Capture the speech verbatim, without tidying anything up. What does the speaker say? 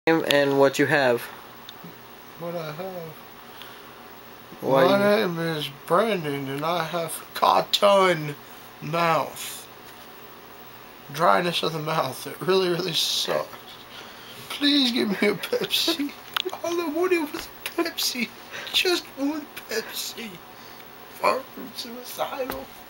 And what you have. What I have. Why My you... name is Brandon and I have cotton mouth. Dryness of the mouth. It really, really sucks. Please give me a Pepsi. All I wanted was a Pepsi. Just one Pepsi. Far from suicidal.